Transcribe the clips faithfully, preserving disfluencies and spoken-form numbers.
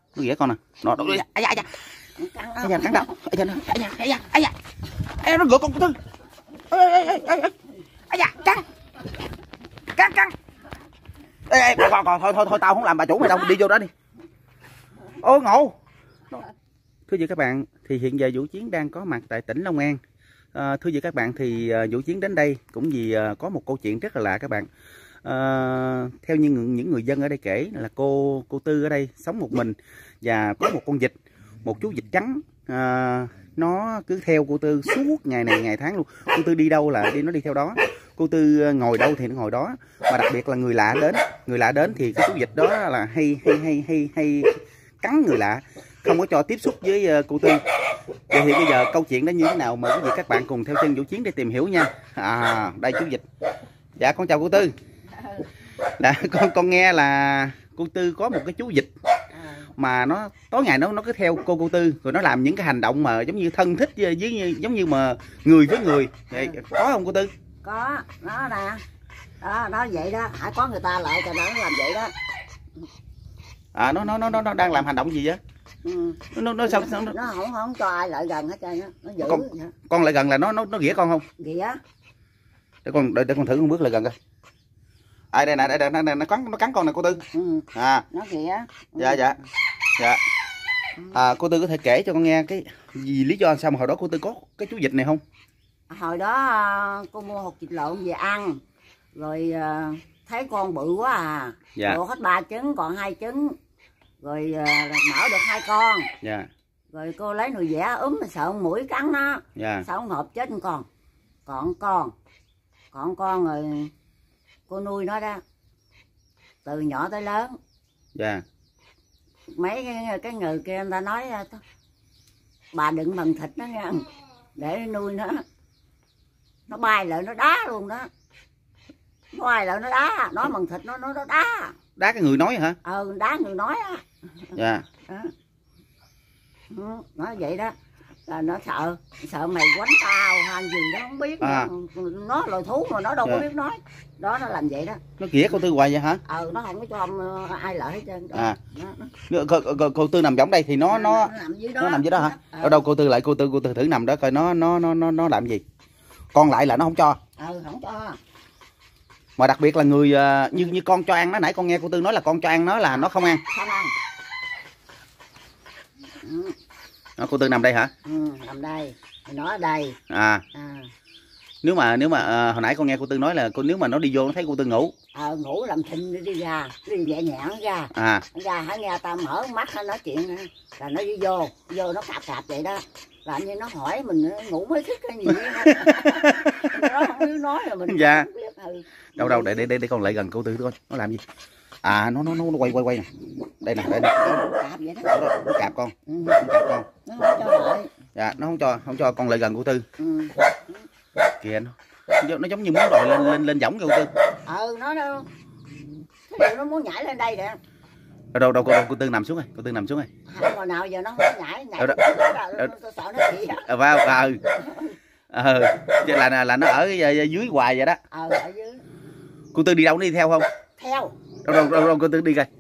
nó ghẻ con nè, nó nó ai da ai da ai da cắn đầu, ai da ai da ai da ai da ai nó gỡ con cô Tư, ai ai ai ai ai da cắn cắn cắn, ê ê còn còn thôi thôi thôi tao không làm bà chủ mày đâu, đi vô đó đi. Ô Ngộ. Thưa quý vị các bạn, thì hiện giờ Vũ Chiến đang có mặt tại tỉnh Long An. À, thưa quý vị các bạn, thì uh, Vũ Chiến đến đây cũng vì uh, có một câu chuyện rất là lạ các bạn. À, theo như những, những người dân ở đây kể là cô cô Tư ở đây sống một mình và có một con vịt, một chú vịt trắng, à, nó cứ theo cô Tư suốt ngày này ngày tháng luôn. Cô Tư đi đâu là đi nó đi theo đó, cô Tư ngồi đâu thì nó ngồi đó. Mà đặc biệt là người lạ đến, người lạ đến thì cái chú vịt đó là hay hay hay hay hay cắn người lạ, không có cho tiếp xúc với cô Tư. Vậy thì bây giờ câu chuyện đó như thế nào, mời quý vị các bạn cùng theo chân Vũ Chiến để tìm hiểu nha. À, đây chú vịt. Dạ con chào cô Tư. Dạ, con con nghe là cô Tư có một cái chú vịt mà nó tối ngày nó nó cứ theo cô cô Tư, rồi nó làm những cái hành động mà giống như thân thích với như giống như mà người với người. Vậy có không cô Tư? Có, nó nè. Đó, nó vậy đó, hãy có người ta lại cho nó làm vậy đó. À, nó nó nó nó đang làm hành động gì vậy? Ừ. Nó nó sao nó, nó không không cho ai lại gần hết trơn á, nó giữ. Con, con lại gần là nó nó nó ghẻ con không? Ghẻ. Để con để, để con thử con bước lại gần coi. À đây nè, đây, đây, đây, đây nó cắn nó cắn con này cô Tư. Ừ. À. Nó ghẻ. Ừ. Dạ dạ. Dạ. À, cô Tư có thể kể cho con nghe cái gì lý do sao mà hồi đó cô Tư có cái chú vịt này không? Hồi đó cô mua hột vịt lộn về ăn, rồi thấy con bự quá à. Dạ. Đổ hết ba trứng còn hai trứng, rồi mở được hai con. Dạ. Rồi cô lấy nồi vẽ úm, sợ mũi cắn nó. Dạ. Sợ ngộp chết con, còn con còn con rồi cô nuôi nó đó từ nhỏ tới lớn. Dạ. Mấy cái, cái người kia người ta nói bà đừng bằng thịt nó nha, để nuôi nó, nó bay lại nó đá luôn đó, nó bay lại nó đá, nói bằng thịt nó nó nó đá. Đá cái người nói hả? Ừ, đá người nói á. Dạ. Đó. Nói vậy đó là nó sợ, sợ mày quánh tao hay gì đó không biết. À. Nó, nó loài thú mà nó đâu dạ. có biết nói. Đó nó làm vậy đó. Nó ghẻ cô Tư hoài vậy hả? Ừ, nó không có cho ông, ai lợi hết trơn. À. Đó. Cô, cô, cô Tư nằm giống đây thì nó nó nó nằm dưới đó, nó nằm dưới đó hả? Ừ. Ở đâu cô Tư lại cô Tư cô Tư thử nằm đó coi nó nó nó nó nó làm gì. Con lại là nó không cho. Ừ, không cho. Mà đặc biệt là người như như con cho ăn nó, nãy con nghe cô Tư nói là con cho ăn nó là nó không ăn. Không ăn. Ừ. Đó, cô Tư nằm đây hả? Ừ, nằm đây, nó ở đây. À. À. Nếu mà nếu mà à, hồi nãy con nghe cô Tư nói là cô nếu mà nó đi vô nó thấy cô Tư ngủ. Ờ, ngủ làm thinh đi ra, đi nhẹ nhẹ nó ra. À. Nó ra hả, nghe tao mở mắt nó nói chuyện là nó đi vô, vô nó cạp cạp vậy đó. Làm như nó hỏi mình ngủ mới thích cái gì đó. Nó không biết nói rồi mình dạ. không biết. Ừ. Đâu đâu để để để, để con lại gần cô Tư coi nó làm gì. À nó nó nó, nó quay quay quay nè. Đây nè, đây nè. Nó cạp vậy đó. Nó, nó cạp con. Ừ. Nó cạp con. Nó không cho lại. Dạ, nó không cho, không cho con lại gần cô Tư. Ừ. Kìa nó. Nó giống như muốn đòi lên lên lên võng cô Tư. Ừ, nó đâu. Cái nó muốn nhảy lên đây nè. Đâu đâu đâu cô, cô Tư nằm xuống rồi, cô Tư nằm xuống rồi. Không, hồi nào giờ nó không nhảy, nhảy nó sợ nó bị. Ờ vào ờ. Ờ, chứ là là nó ở dưới hoài vậy đó. Ờ, ở dưới. Cô Tư đi đâu, nó đi theo không? Theo. Đâu đâu đâu, đâu cô Tư đi coi.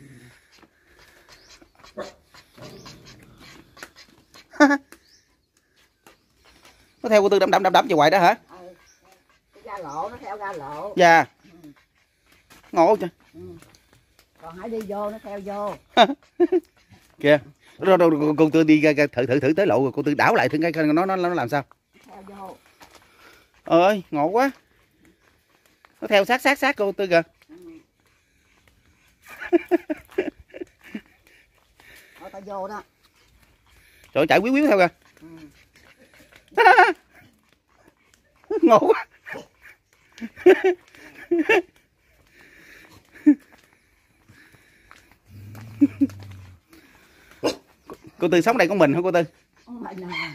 Nó theo cô Tư đấm đấm đấm đấm cho hoài đó hả? Ừ. Ra lộ, nó theo ra lộ. Dạ. Ừ. Ngộ chưa? Ừ. Còn hãy đi vô nó theo vô. Kìa. Đâu đâu cô, cô Tư đi thử thử thử tới lộ rồi cô Tư đảo lại thử cái nó nó nó làm sao? Theo vô. Ơi, ngộ quá. Nó theo sát sát sát cô Tư kìa. Ừ. Thôi tao vô đó. Trời chạy quýu quýu theo kìa. Ừ. Ngộ quá. Cô Tư sống đây có mình hả cô Tư? Mình à.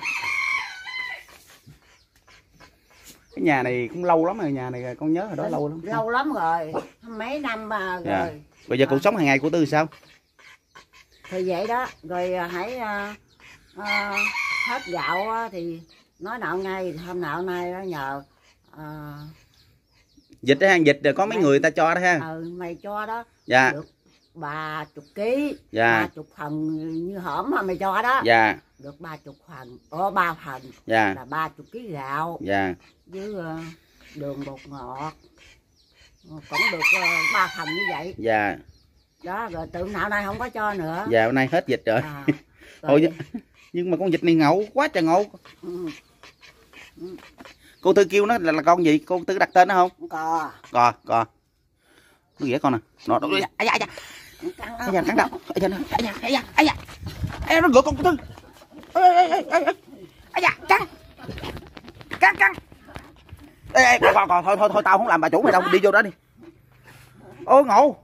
Cái nhà này cũng lâu lắm rồi, nhà này con nhớ hồi đó lâu lắm. Lâu lắm rồi, mấy năm mà rồi. Dạ. Bây giờ cuộc sống hàng ngày của Tư sao? Thì vậy đó, rồi hãy uh, uh, hết gạo thì nói nạo ngay, hôm nạo nay đó nhờ uh, dịch đó ha, dịch rồi có mấy mày, người ta cho đó ha. Ừ, mày cho đó. Dạ. Được ba chục ký, dạ. ba chục phần như hổm mà mày cho đó, dạ. được ba chục phần, có ba phần, dạ. là ba chục ký gạo, dạ. với uh, đường bột ngọt, cũng được ba uh, phần như vậy, dạ. đó rồi từ nào nay không có cho nữa, dạ hôm nay hết dịch rồi, à, thôi rồi. Nhưng mà con vịt này ngầu quá trời ngầu. Ừ. Ừ. Cô Tư kêu nó là, là con gì? Cô Tư đặt tên nó không? Cò. Cò, cò. Nó ghẻ con nè. Nó nó ai da ai da. Ai da cắn đầu. Ai da ai da ai da ai da. Ê nó gượt con cô Tư. Ê ê ê ê. Ai da cắn. Cắn cắn. Ê ê cò cò thôi thôi thôi tao không làm bà chủ mày đâu, đi vô đó đi. Ôi ngộ.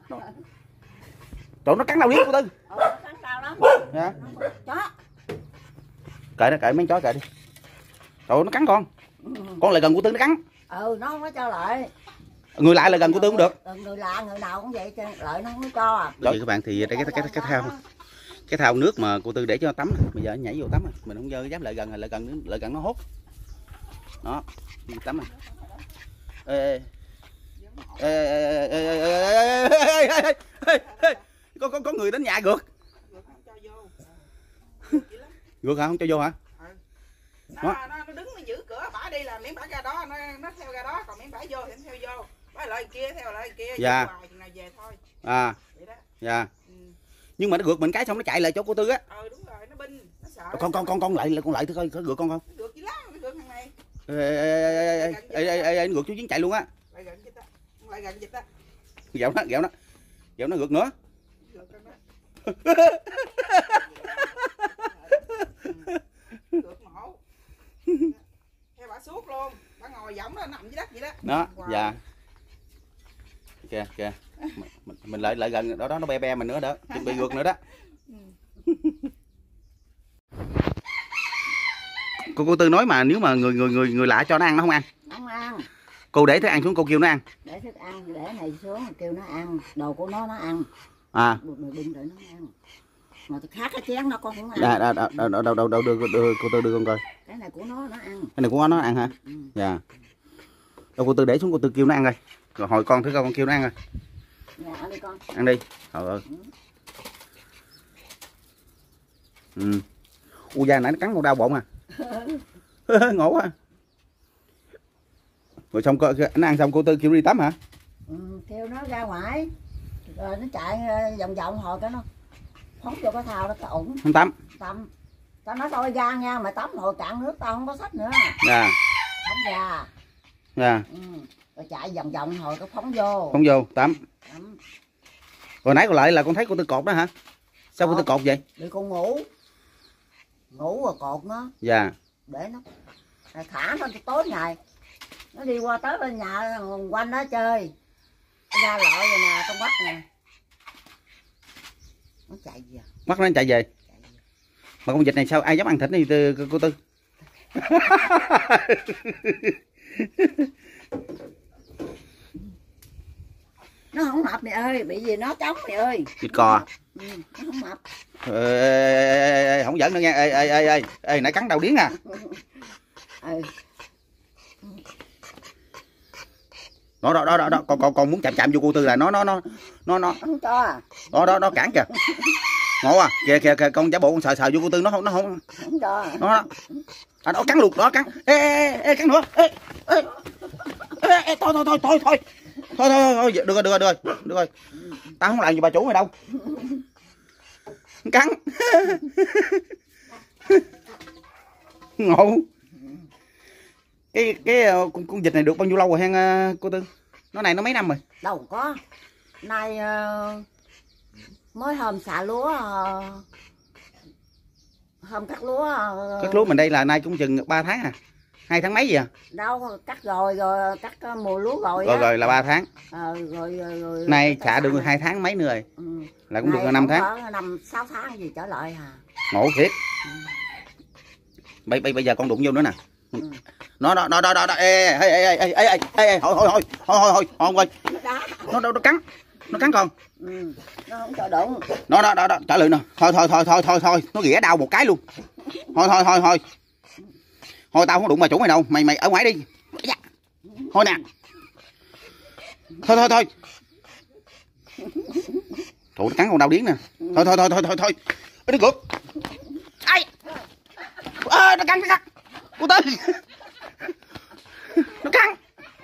Trời nó cắn đầu điếc cô Tư. Ờ, cắn đầu lắm. Dạ. Chó. Kệ nó kệ mấy chó kệ đi. Trời nó cắn con. Con lại gần cô Tư nó cắn. Ừ nó không có cho lại. Người lại là gần cô Tư cũng được. Người lạ người nào cũng vậy, lợi nó không có cho à. Vậy các bạn thì cái cái cái cái thao cái thao nước mà cô Tư để cho nó tắm, bây giờ nhảy vô tắm rồi. Mình không dơ dám lại gần rồi lại gần lại gần nó hốt. Đó, đi tắm rồi. Ê ê ê ê ê ê ê có có có người đến nhà gượt. Gượt hả? Không cho vô hả? Nó, nó, nó đứng nó giữ cửa bả đi là miếng bả ra đó, nó nó theo ra đó, còn miếng bả vô thì nó theo vô, bả lại kia theo lại kia, dạ. Hoài, chừng nào về thôi. À. Vậy đó. Dạ. Ừ. Nhưng mà nó gượt mình cái xong nó chạy lại chỗ cô Tư á. Ừ đúng rồi, nó binh, nó sợ. Con con con con lại con lại thử coi có gượt con không? Nó gượt gì lắm, nó gượt thằng này. Ê ê ê ê ê ê nó gượt chú Chiến chạy luôn á. Lại gần dịch á. Lại gần dịch á. Gẹo nó, gẹo nó. Gẹo nó gượt nữa. Gượt con đó. Gượt mổ. Theo bả suốt luôn, bả ngồi võng nó nằm dưới đất vậy đó. Đó, Wow. dạ. Kìa kìa. Mình, mình lại lại gần đó đó nó be be mình nữa đó, chuẩn bị gượt nữa đó. Cô cô Tư nói mà nếu mà người người người người lạ cho nó ăn nó không ăn. Không ăn. Cô để thức ăn xuống cô kêu nó ăn. Để thức ăn, để này xuống kêu nó ăn, đồ của nó nó ăn. À. Mày bưng để nó ăn. Mà khác cái chén nó con không ăn. Dạ, đâu đâu đâu đâu đâu đâu đưa, đưa cô Tư đưa con coi. Cái này của nó nó ăn. Cái này của nó ăn hả? Ừ. Dạ. Đâu cô Tư để xuống cô Tư kêu nó ăn coi. Rồi hồi con thử coi con kêu nó ăn coi. Dạ, ăn đi con. Ăn đi. Trời ơi. Ừ. U da nãy nó cắn con đau bụng à. Ngộ quá. Rồi xong nó ăn xong cô Tư kêu đi tắm hả? Ừ, kêu nó ra ngoài. Rồi nó chạy vòng vòng hồi cái nó phóng vô cái thao đó cái ủng. Không tắm. Tắm. Tao nói thôi ra nha, mày tắm hồi cạn nước tao không có sách nữa. Dạ. Phóng ra. Dạ. Ừ. Rồi chạy vòng vòng hồi cái phóng vô. Phóng vô tắm. Tắm. Rồi nãy còn lại là con thấy cô Tư cột đó hả? Sao cô Tư cột vậy? Để con ngủ. Ngủ rồi cột nó. Dạ. Để nó rồi thả nó tối ngày. Nó đi qua tới bên nhà quanh đó chơi. Ra lội rồi nè, con bắt nè. Nó chạy về. Bắt nó chạy về. Mà con vịt này sao ai dám ăn thịt này cô Tư? Nó không mập mày ơi, bị gì nó trống mày ơi. Vịt cò. Ừ, nó không mập. Ê, ê, ê, ê, không giỡn nữa nha. Ê ê ê ê, ê nãy cắn đầu điếng à. Ừ. Đó đó đó đó, đó. Con con con muốn chạm chạm vô cô Tư là nó nó nó nó nó Không cho à. đó đó đó cản kìa. Ngộ à. Kìa kìa kìa con giả bộ con sờ sờ vô cô Tư nó không nó không. Không cho à. Đó đó. À, nó cắn luôn, đó cắn. Ê ê ê cắn nữa. Ê ê. Ê, ê thôi thôi thôi thôi thôi. Thôi thôi thôi, được rồi được rồi được rồi. Được rồi. Tao không làm gì bà chủ mày đâu. Cắn. Ngộ. Cái cái con, con vịt này được bao nhiêu lâu rồi hen cô Tư? Nó này nó mấy năm rồi? Đâu có. Nay uh, mới hôm xạ lúa uh, hôm cắt lúa uh, Cắt lúa mình đây là nay cũng chừng ba tháng à. Hai tháng mấy gì à? đâu cắt rồi rồi cắt uh, mùa lúa rồi Rồi á. rồi là ba tháng. Ờ, rồi, rồi, rồi Nay xạ được hai tháng mấy nữa rồi. Ừ. Là cũng Này được năm tháng. năm sáu tháng gì trở lại hả? Ngộ thiệt. Bây bây bây giờ con đụng vô nữa nè. Ừ. Nó đó đó đó đó ê ê ê ê ê ê ê thôi thôi thôi thôi thôi thôi thôi nó đâu nó cắn nó cắn con. Ừ. Nó không cho đụng. Nó đó đó đó trả lời nè. Thôi thôi thôi thôi thôi thôi nó ghẻ đau một cái luôn. Thôi thôi thôi thôi thôi tao không đụng bà chủ mày đâu, mày mày ở ngoài đi. Thôi nè. Thôi thôi thôi Tụi nó cắn con đau điếng nè. Thôi thôi thôi thôi thôi thôi. Nó ngược. Ai. À, nó cắn nó cắn. Cô Tư. Nó cắn.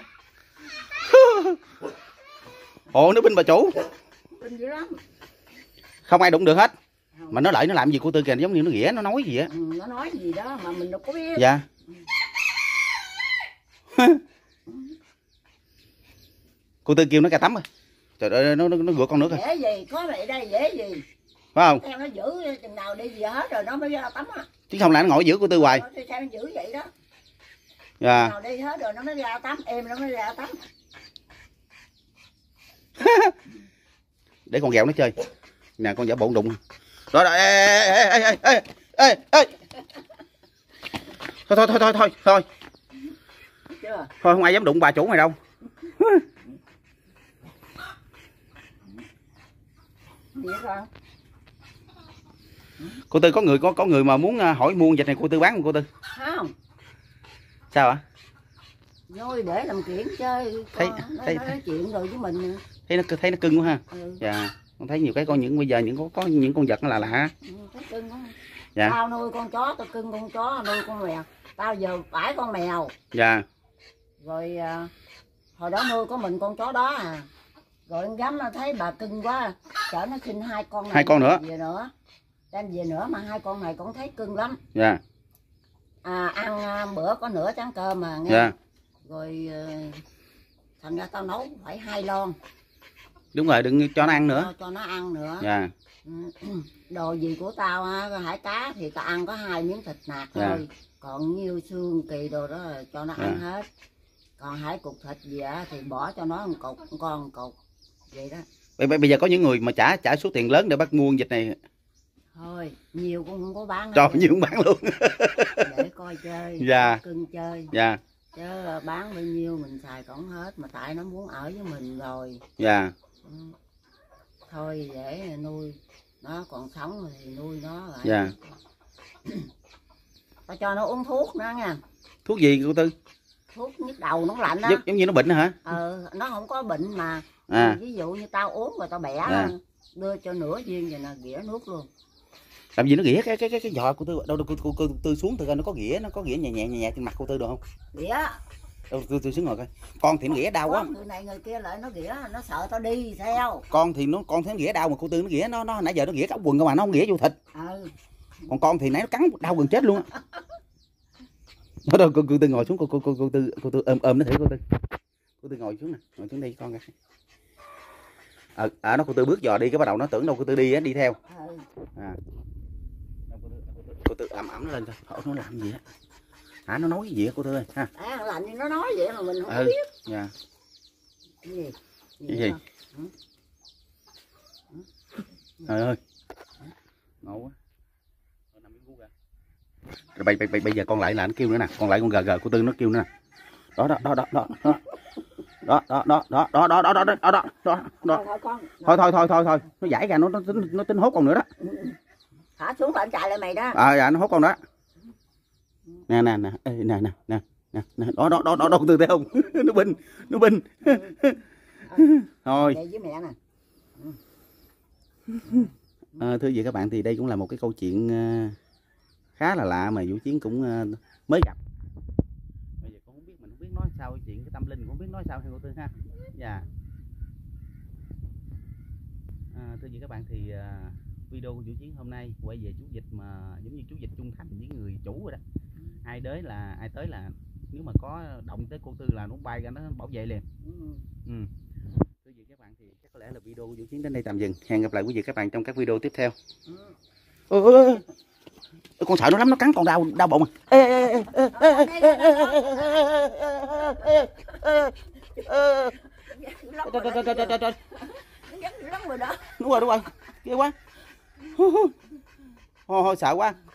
Ồ, nó binh bà chủ. Binh dữ lắm. Không ai đụng được hết. Mà nó lại nó làm gì cô Tư kìa, giống như nó ghẻ, nó nói gì á. Ừ, nó nói gì đó mà mình đâu có biết. Dạ. Cô Tư kêu nó ra tắm rồi. Trời ơi, nó nó, nó rửa con nước rồi. Dễ gì, có mày đây dễ gì. Phải không? Em nó giữ chừng nào đi gì hết rồi nó mới ra tắm á. Chứ không là nó ngồi giữa cô Tư hoài. Nó sao nó giữ vậy đó. Dạ. Chừng nào đi hết rồi nó mới ra tắm, em nó mới ra tắm. Để con ghẹo nó chơi. Nè con giả bộ đụng. Rồi rồi, ê ê ê ê ê ê. Thôi thôi thôi thôi thôi thôi. Chưa? Thôi không ai dám đụng bà chủ mày đâu. Gì con? Cô Tư có người có có người mà muốn hỏi mua vịt này cô Tư bán không cô Tư? Không. Sao ạ? Thôi để làm chuyện chơi. Thấy, con, thấy, nói, nói chuyện rồi với mình. Thấy nó thấy nó cưng quá ha. Ừ. Dạ. Con thấy nhiều cái con những bây giờ những có có những con vật nó là lạ. Ừ, thấy cưng quá. Dạ. Tao nuôi con chó, tao cưng con chó, nuôi con mèo. Tao giờ phải con mèo. Dạ. Rồi à, hồi đó nuôi có mình con chó đó à. Rồi anh gắm thấy bà cưng quá, chở nó sinh hai con này. Hai con nữa. Về nữa. Đem về nữa mà hai con này con thấy cưng lắm. Dạ. À, ăn à, bữa có nửa chén cơm mà nghe. Dạ. Rồi à, thành ra tao nấu phải hai lon. Đúng rồi, đừng cho nó ăn nữa. Cho, cho nó ăn nữa. Dạ. Đồ gì của tao á, hải cá thì tao ăn có hai miếng thịt nạc Dạ. thôi. Còn nhiêu xương kỳ đồ đó là cho nó ăn Dạ. hết. Còn hải cục thịt gì á thì bỏ cho nó một cục, một con một cục. Vậy đó. Bây, bây giờ có những người mà trả trả số tiền lớn để bắt mua vịt này. Thôi, nhiều cũng không có bán. Cho nhiều cũng bán luôn. Để coi chơi. Dạ. Cưng chơi. Dạ. Chứ bán bao nhiêu mình xài còn hết. Mà tại nó muốn ở với mình rồi. Dạ. Ừ. Thôi để nuôi. Nó còn sống thì nuôi nó lại. Dạ. Tao cho nó uống thuốc nữa nha. Thuốc gì cô Tư? Thuốc nhức đầu nó lạnh đó. Giống, giống như nó bệnh hả? Ờ, nó không có bệnh mà. À. Ví dụ như tao uống rồi tao bẻ À. đưa cho nửa viên vậy nè, ghĩa nước luôn. Làm gì nó ghĩa cái cái cái cái giò của Tư đâu đâu cô, cô, cô Tư xuống từ coi nó có ghĩa nó có ghĩa nhẹ nhẹ nhẹ nhẹ trên mặt cô Tư được không? Ghĩa. Đâu Tư Tư xuống ngồi coi. Con thì nó ghĩa đau quá. Người này người kia lại nó ghĩa, nó sợ tao đi theo. Con thì nó con thấy nó ghĩa đau mà cô Tư nó ghĩa nó nó nãy giờ nó ghĩa cả quần cơ mà nó không ghĩa vô thịt. Ừ. Còn con thì nãy nó cắn đau gần chết luôn á. Đó đâu cô, cô Tư ngồi xuống cô cô cô, cô Tư cô Tư ôm ôm nó thử cô Tư. Cô Tư ngồi xuống nè, ngồi xuống đây con coi. Ờ à, nó cô Tư bước dò đi cái bắt đầu nó tưởng đâu cô Tư đi á đi theo. Ừ. À. Cô Tư ẩm ẩm nó lên coi, hỏi nó làm gì á. Hả nó nói cái gì á cô Tư ơi ha. À, làm như nó nói vậy mà mình không Ừ. biết. Dạ. Cái gì? Cái gì? Ừ. Trời ơi. Ngầu quá. Rồi bây, bây, bây giờ con lại là nó kêu nữa nè, con lại con gờ gờ cô Tư nó kêu nữa nè. Đó đó đó đó đó. Đó đó đó đó đó đó đó đó đó đó đó đó. Thôi, con. Thôi thôi thôi thôi thôi, nó giải ra nó nó tính nó tính hốt con nữa đó. Thả xuống là anh chạy lại mày đó. À dạ nó hốt con đó. Nè nè nè, ê, nè nè nè nè nè đó đó đó đó đâu Tư thấy không? Nó binh, nó binh. Thôi. Đây với mẹ nè. À, thưa quý vị các bạn thì đây cũng là một cái câu chuyện uh, khá là lạ mà Vũ Chiến cũng uh, mới gặp. Bây giờ cũng không biết mình không biết nói sao cái chuyện cái tâm linh cũng không biết nói sao hay cô Tư ha. Dạ. À, thưa quý vị các bạn thì uh, video của Vũ Chiến hôm nay quay về chú vịt mà giống như chú vịt trung thành với người chủ rồi đó. Ai tới là ai tới là nếu mà có động tới cô Tư là nó bay ra nó bảo vệ liền. Ừ. Thưa quý vị các bạn thì chắc có lẽ là video của Vũ Chiến đến đây tạm dừng. Hẹn gặp lại quý vị các bạn trong các video tiếp theo. Ừ. Ê, ê, ê. Con sợ nó lắm, nó cắn con đau đau bụng. Ê ê ê ê ê ê ê. Đúng rồi đúng rồi. Ghê quá. Thôi, thôi sợ quá.